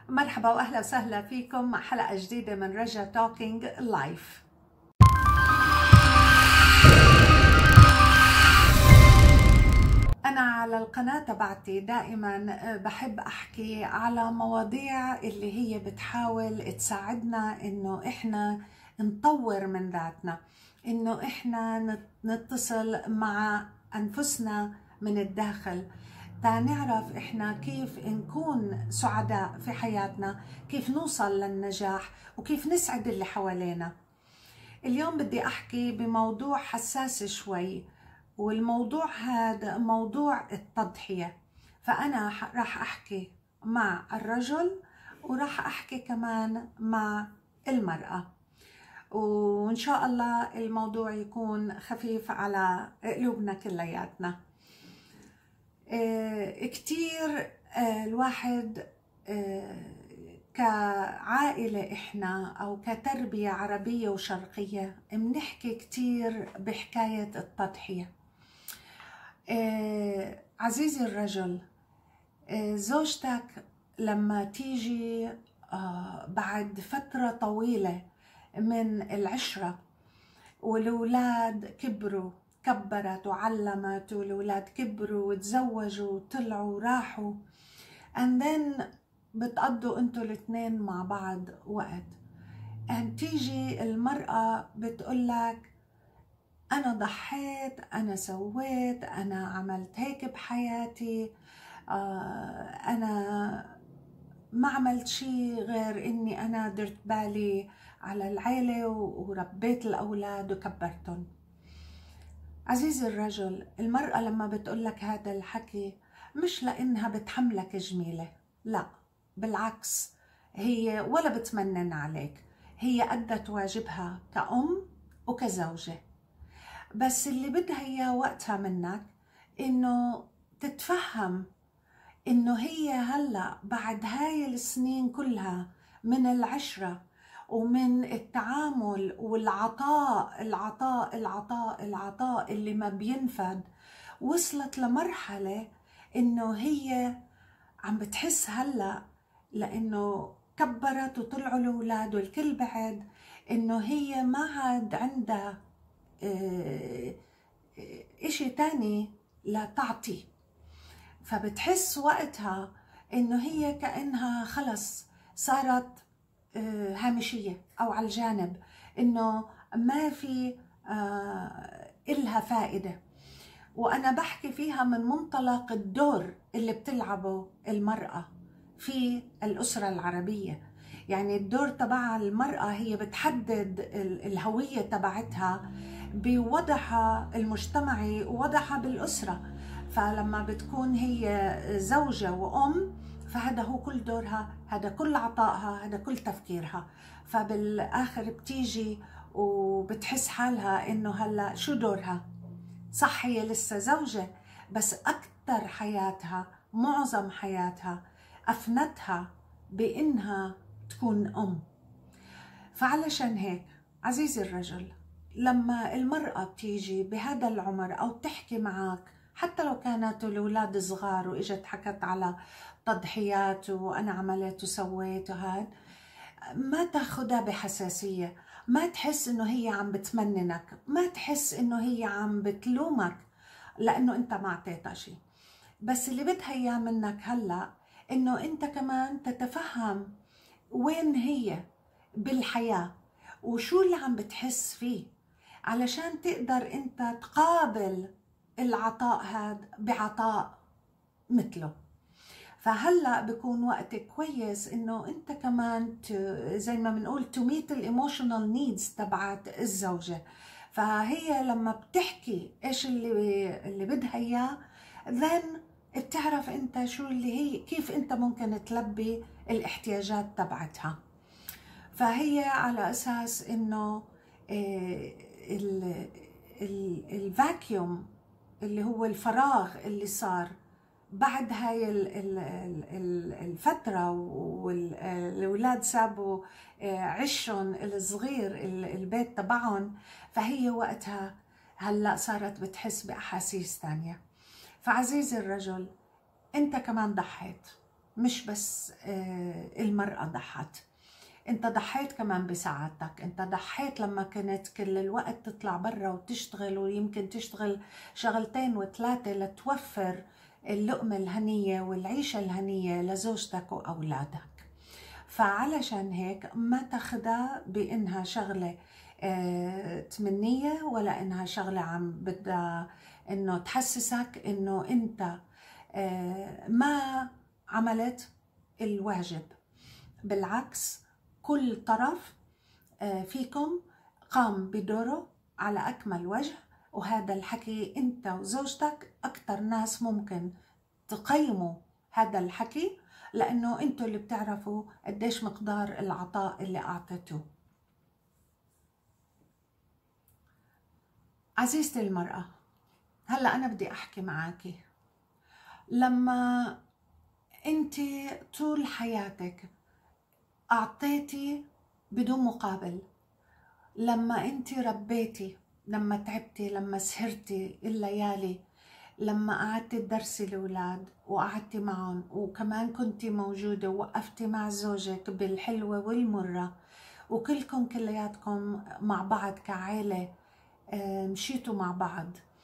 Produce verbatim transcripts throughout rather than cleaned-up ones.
مرحبا واهلا وسهلا فيكم مع حلقه جديده من رجا توكينج لايف. انا على القناه تبعتي دائما بحب احكي على مواضيع اللي هي بتحاول تساعدنا انه احنا نطور من ذاتنا، انه احنا نتصل مع انفسنا من الداخل، تنعرف احنا كيف نكون سعداء في حياتنا، كيف نوصل للنجاح وكيف نسعد اللي حوالينا. اليوم بدي احكي بموضوع حساس شوي، والموضوع هذا موضوع التضحية. فانا راح احكي مع الرجل وراح احكي كمان مع المرأة، وان شاء الله الموضوع يكون خفيف على قلوبنا كلياتنا. آه كتير آه الواحد آه كعائلة إحنا أو كتربية عربية وشرقية بنحكي كتير بحكاية التضحية. آه عزيزي الرجل، آه زوجتك لما تيجي آه بعد فترة طويلة من العشرة والأولاد كبروا، كبرت وعلمت والأولاد كبروا وتزوجوا وطلعوا وراحوا، and then بتقضوا انتوا الاثنين مع بعض وقت، and تيجي المرأة بتقولك أنا ضحيت، أنا سويت، أنا عملت هيك بحياتي، آه أنا ما عملت شي غير إني أنا درت بالي على العيلة وربيت الأولاد وكبرتهم. عزيزي الرجل، المرأة لما بتقولك هذا الحكي مش لأنها بتحملك جميلة، لا بالعكس، هي ولا بتمنن عليك، هي أدت واجبها كأم وكزوجة، بس اللي بدها إياه وقتها منك إنه تتفهم إنه هي هلأ بعد هاي السنين كلها من العشرة ومن التعامل والعطاء العطاء العطاء العطاء اللي ما بينفد، وصلت لمرحلة إنه هي عم بتحس هلأ لأنه كبرت وطلعوا الأولاد والكل بعد، إنه هي ما عاد عندها إشي تاني لا تعطي، فبتحس وقتها إنه هي كأنها خلص صارت هامشية أو على الجانب، إنه ما في إلها فائدة. وأنا بحكي فيها من منطلق الدور اللي بتلعبه المرأة في الأسرة العربية، يعني الدور تبع المرأة هي بتحدد الهوية تبعتها بوضعها المجتمعي ووضعها بالأسرة. فلما بتكون هي زوجة وأم فهذا هو كل دورها، هذا كل عطائها، هذا كل تفكيرها، فبالآخر بتيجي وبتحس حالها إنه هلأ شو دورها؟ صح هي لسه زوجة، بس أكثر حياتها، معظم حياتها أفنتها بإنها تكون أم. فعلشان هيك عزيزي الرجل، لما المرأة بتيجي بهذا العمر أو تحكي معك، حتى لو كانت الأولاد صغار وإجت حكت على تضحيات وأنا عملت وسويت وهاد، ما تاخدها بحساسية، ما تحس إنه هي عم بتمننك، ما تحس إنه هي عم بتلومك لأنه أنت ما أعطيتها شيء، بس اللي بدها إياه منك هلأ إنه أنت كمان تتفهم وين هي بالحياة وشو اللي عم بتحس فيه، علشان تقدر أنت تقابل العطاء هذا بعطاء مثله. فهلا بكون وقت كويس انه انت كمان زي ما بنقول to meet الايموشنال نيدز تبعت الزوجه. فهي لما بتحكي ايش اللي اللي بدها اياه، then بتعرف انت شو اللي هي، كيف انت ممكن تلبي الاحتياجات تبعتها. فهي على اساس انه الفاكيوم اللي هو الفراغ اللي صار بعد هاي الفترة والأولاد سابوا عشهم الصغير البيت تبعهم، فهي وقتها هلأ صارت بتحس بأحاسيس تانية. فعزيزي الرجل، أنت كمان ضحيت، مش بس المرأة ضحت، انت ضحيت كمان بسعادتك، انت ضحيت لما كنت كل الوقت تطلع برا وتشتغل، ويمكن تشتغل شغلتين وثلاثة لتوفر اللقمة الهنية والعيشة الهنية لزوجتك وأولادك. فعلشان هيك ما تاخدها بإنها شغلة اه تمنية، ولا إنها شغلة عم بدها إنه تحسسك إنه أنت اه ما عملت الواجب. بالعكس، كل طرف اه فيكم قام بدوره على أكمل وجه، وهذا الحكي أنت وزوجتك أكتر ناس ممكن تقيموا هذا الحكي، لأنه أنتوا اللي بتعرفوا قديش مقدار العطاء اللي أعطيتوه. عزيزتي المرأة، هلأ أنا بدي أحكي معاكي. لما أنت طول حياتك أعطيتي بدون مقابل، لما أنت ربيتي، لما تعبتي، لما سهرتي الليالي، لما قعدتي تدرسي الأولاد وقعدتي معهم، وكمان كنتي موجودة ووقفتي مع زوجك بالحلوة والمرة، وكلكم كلياتكم مع بعض كعائلة مشيتوا مع بعض،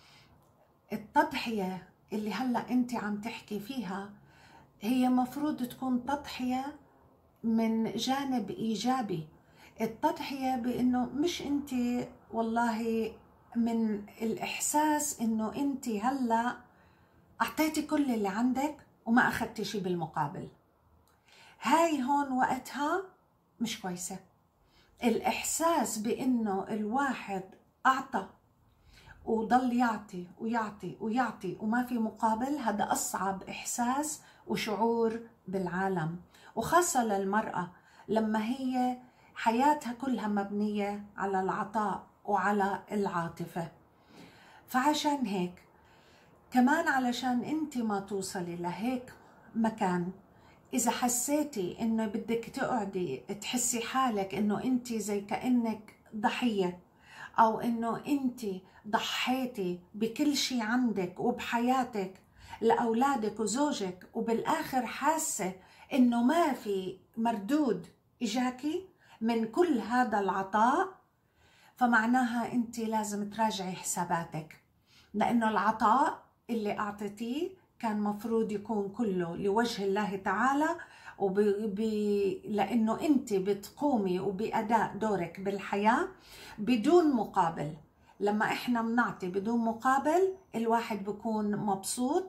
التضحية اللي هلأ انت عم تحكي فيها هي مفروض تكون تضحية من جانب إيجابي. التضحية بأنه مش انت والله من الإحساس أنه أنت هلأ أعطيتي كل اللي عندك وما أخذتي شي بالمقابل. هاي هون وقتها مش كويسة. الإحساس بأنه الواحد أعطى وضل يعطي ويعطي ويعطي وما في مقابل، هذا أصعب إحساس وشعور بالعالم، وخاصة للمرأة لما هي حياتها كلها مبنية على العطاء وعلى العاطفة. فعشان هيك كمان، علشان انت ما توصلي لهيك مكان، اذا حسيتي انه بدك تقعدي تحسي حالك انه انت زي كأنك ضحية، او انه انت ضحيتي بكل شيء عندك وبحياتك لأولادك وزوجك، وبالآخر حاسة انه ما في مردود اجاكي من كل هذا العطاء، فمعناها انت لازم تراجعي حساباتك، لانه العطاء اللي اعطيتيه كان مفروض يكون كله لوجه الله تعالى، وب... ب... لانه انت بتقومي وباداء دورك بالحياه بدون مقابل. لما احنا بنعطي بدون مقابل، الواحد بيكون مبسوط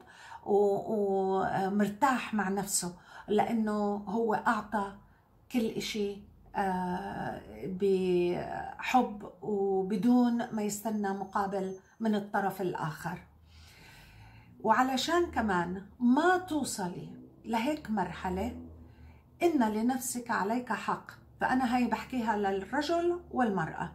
ومرتاح مع نفسه، لانه هو اعطى كل اشي بحب وبدون ما يستنى مقابل من الطرف الآخر. وعلشان كمان ما توصلي لهيك مرحلة، إن لنفسك عليك حق. فأنا هاي بحكيها للرجل والمرأة،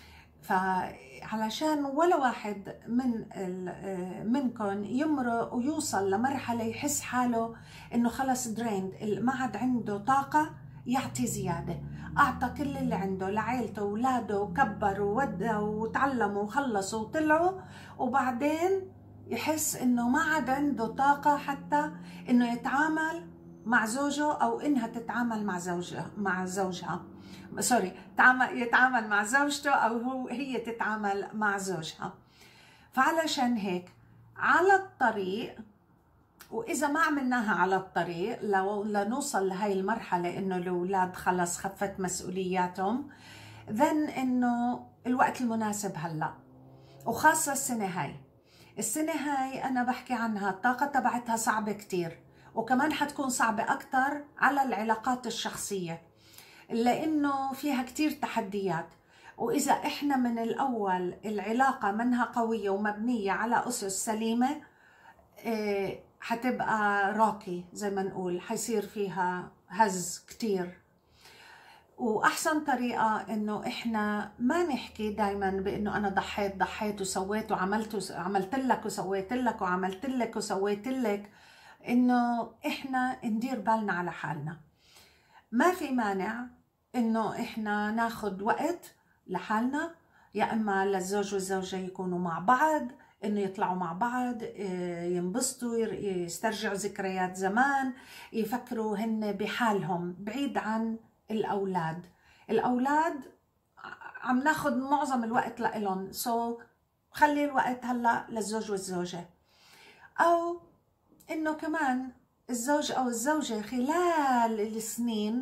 فعلشان ولا واحد من منكم يمرق ويوصل لمرحلة يحس حاله إنه خلص دريند، ما عاد عنده طاقة يعطي زيادة. أعطى كل اللي عنده لعائلته وولاده وكبر وودى وتعلموا وخلصوا وطلعوا، وبعدين يحس إنه ما عاد عنده طاقة حتى إنه يتعامل مع زوجه، أو إنها تتعامل مع زوجها مع زوجها سوري تعامل يتعامل مع زوجته، أو هو هي تتعامل مع زوجها. فعلشان هيك على الطريق، وإذا ما عملناها على الطريق لو لنوصل لهي المرحلة إنه الأولاد خلص خفت مسؤولياتهم، ذن إنه الوقت المناسب هلأ، وخاصة السنة هاي. السنة هاي أنا بحكي عنها الطاقة تبعتها صعبة كتير، وكمان حتكون صعبة أكتر على العلاقات الشخصية، لأنه فيها كتير تحديات. وإذا إحنا من الأول العلاقة منها قوية ومبنية على أسس سليمة، إيه حتبقى راكي زي ما نقول، حيصير فيها هز كتير. وأحسن طريقة إنه إحنا ما نحكي دايما بإنه أنا ضحيت ضحيت وسويت وعملت عملت لك وسويت لك وعملت لك وسويت لك، إنه إحنا ندير بالنا على حالنا. ما في مانع إنه إحنا ناخد وقت لحالنا، يا إما للزوج والزوجة يكونوا مع بعض، انه يطلعوا مع بعض، ينبسطوا، يسترجعوا ذكريات زمان، يفكروا هن بحالهم بعيد عن الاولاد. الاولاد عم ناخد معظم الوقت لإلهم، سو خلي الوقت هلا للزوج والزوجة. او انه كمان الزوج او الزوجة خلال السنين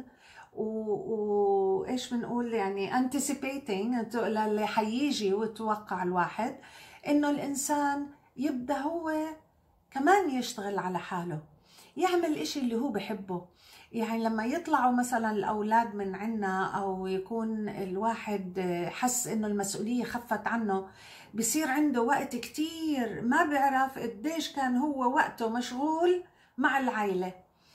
وايش بنقول يعني anticipating اللي حيجي وتوقع الواحد، انه الانسان يبدا هو كمان يشتغل على حاله، يعمل اشي اللي هو بحبه. يعني لما يطلعوا مثلا الاولاد من عنا او يكون الواحد حس انه المسؤولية خفت عنه، بصير عنده وقت كتير ما بيعرف قديش كان هو وقته مشغول مع العائلة.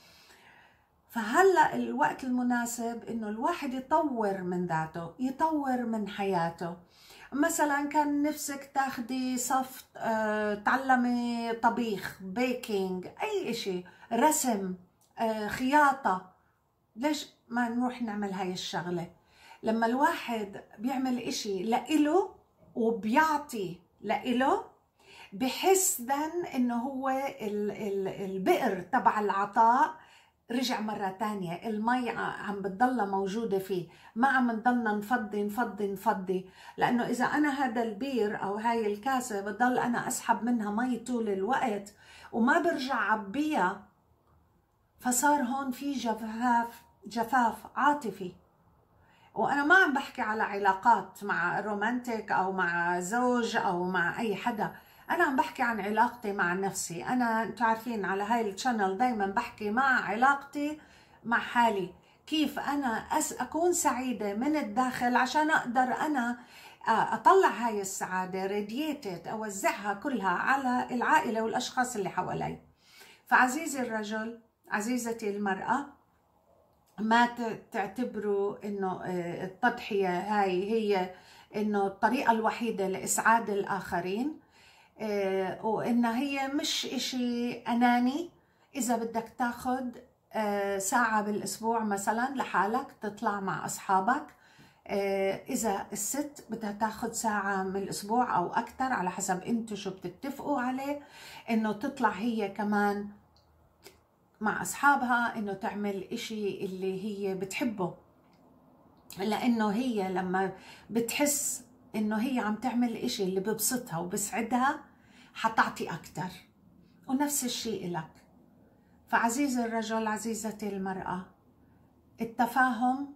فهلأ الوقت المناسب انه الواحد يطور من ذاته، يطور من حياته. مثلا كان نفسك تاخدي صف اه، تعلمي طبيخ، بيكينج، اي اشي، رسم، اه، خياطة، ليش ما نروح نعمل هاي الشغلة؟ لما الواحد بيعمل اشي لإله وبيعطي لإله، بحس ذن انه هو ال ال البئر تبع العطاء رجع مرة تانية، المي عم بتضلها موجودة فيه، ما عم نضلنا نفضي نفضي نفضي. لأنه إذا أنا هذا البير أو هاي الكاسة بضل أنا أسحب منها مي طول الوقت وما برجع عبيها، فصار هون في جفاف جفاف عاطفي. وأنا ما عم بحكي على علاقات مع رومانتيك أو مع زوج أو مع أي حدا، أنا عم بحكي عن علاقتي مع نفسي. أنا أنتوا عارفين على هاي الشانل دايما بحكي مع علاقتي مع حالي، كيف أنا أس أكون سعيدة من الداخل عشان أقدر أنا أطلع هاي السعادة راديتد، أوزعها كلها على العائلة والأشخاص اللي حوالي. فعزيزي الرجل، عزيزتي المرأة، ما تعتبروا انه التضحية هاي هي انه الطريقة الوحيدة لإسعاد الآخرين، وإنها هي مش إشي أناني. إذا بدك تاخد ساعة بالأسبوع مثلا لحالك تطلع مع أصحابك، إذا الست بدها تاخد ساعة من الأسبوع أو أكتر على حسب أنتوا شو بتتفقوا عليه، إنه تطلع هي كمان مع أصحابها، إنه تعمل إشي اللي هي بتحبه. لأنه هي لما بتحس إنه هي عم تعمل إشي اللي ببسطها وبسعدها حتعطي أكتر، ونفس الشيء لك. فعزيزي الرجل، عزيزتي المرأة، التفاهم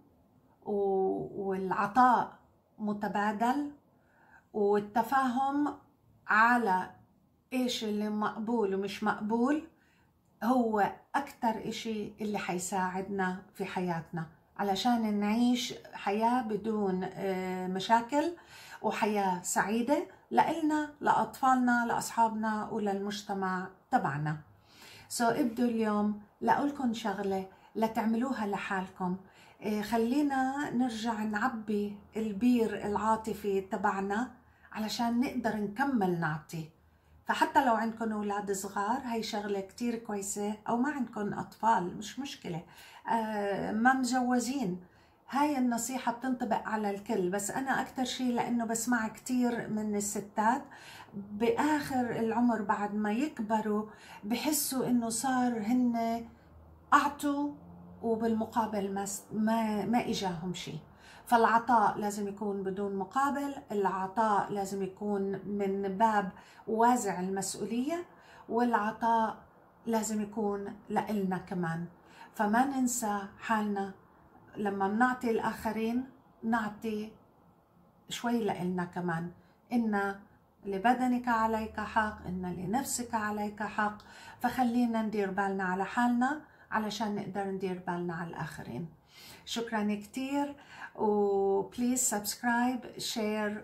والعطاء متبادل، والتفاهم على إيش اللي مقبول ومش مقبول هو أكتر إشي اللي حيساعدنا في حياتنا علشان نعيش حياة بدون مشاكل وحياة سعيدة لإلنا، لأطفالنا، لأصحابنا، وللمجتمع تبعنا. سو so, ابدوا اليوم لأقولكم شغلة لتعملوها لحالكم. خلينا نرجع نعبي البير العاطفي تبعنا علشان نقدر نكمل نعطي. فحتى لو عندكم أولاد صغار هاي شغلة كتير كويسة، أو ما عندكم أطفال مش مشكلة، آه ما مجوزين، هاي النصيحة بتنطبق على الكل. بس أنا أكتر شيء لأنه بسمع كتير من الستات بآخر العمر بعد ما يكبروا بحسوا إنه صار هن أعطوا وبالمقابل ما ما, ما إجاهم شيء. فالعطاء لازم يكون بدون مقابل، العطاء لازم يكون من باب وازع المسؤولية، والعطاء لازم يكون لإلنا كمان. فما ننسى حالنا لما بنعطي الآخرين، نعطي شوي لإلنا كمان. إن لبدنك عليك حق، إن لنفسك عليك حق. فخلينا ندير بالنا على حالنا علشان نقدر ندير بالنا على الآخرين. شكرا كتير، وبليز سبسكرايب شير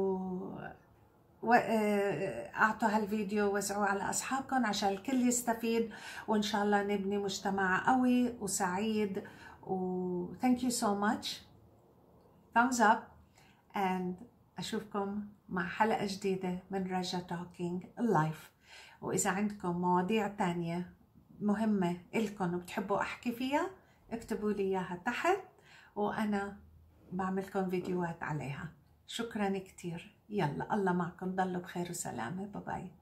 واعطوا هالفيديو ووزعوه على أصحابكم عشان الكل يستفيد، وإن شاء الله نبني مجتمع قوي وسعيد. و thank you so much. thumbs up and أشوفكم مع حلقة جديدة من رجا توكينج لايف. وإذا عندكم مواضيع تانية مهمة إلكم وبتحبوا أحكي فيها اكتبوا لي إياها تحت وأنا بعملكم فيديوهات عليها. شكرا كتير. يلا الله معكم، ضلوا بخير وسلامة. باي باي.